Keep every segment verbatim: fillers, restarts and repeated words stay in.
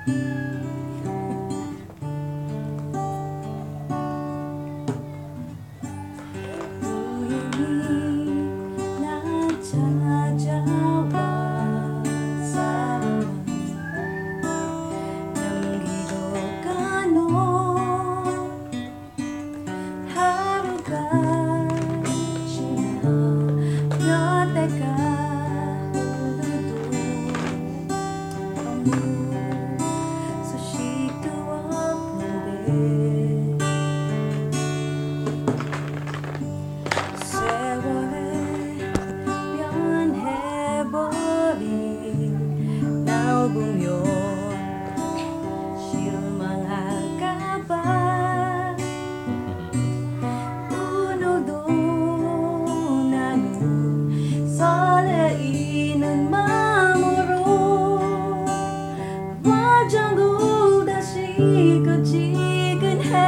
이거지근해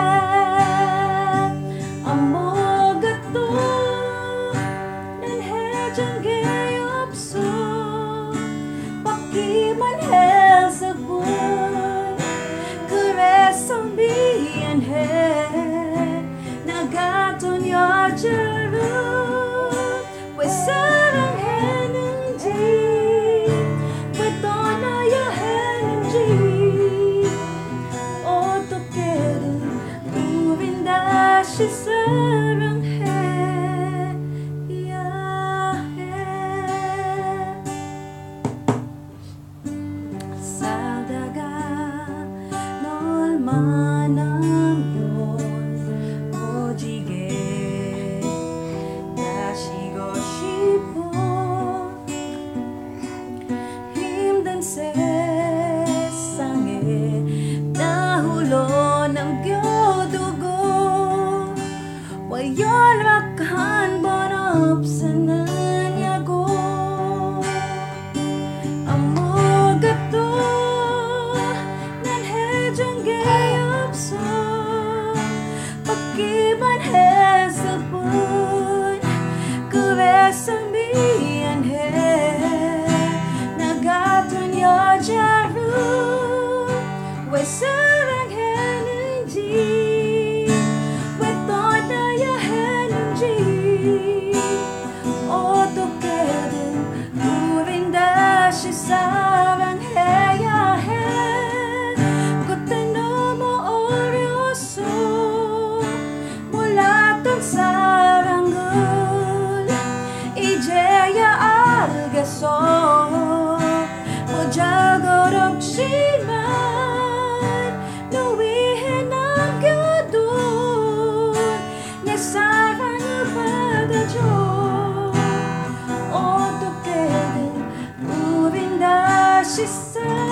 아무것도 난 해준 게 없어 받기만 했을 뿐 그래서 미안해 나 같은 여자를 왜 사랑했는지 왜 떠나야 했는지 다시 사랑해야 해. 살다가 널 만나면 오지게 마시고 싶어 힘든 세상에 나 홀로 남겨두고 왜 연락 한 번 없었느냐고 아무것도 난 해준 게 없어 받기만 했을 뿐 그래서 미안해 나 같은 여자를 왜 사랑했는지 어떻게든 우린 다시 사랑해야 해. 그때 너무 어렸어 몰랐던 사랑을 이제야 알겠어 보잘것없지만 너 위해 남겨둔 내 사랑을 받아줘 she said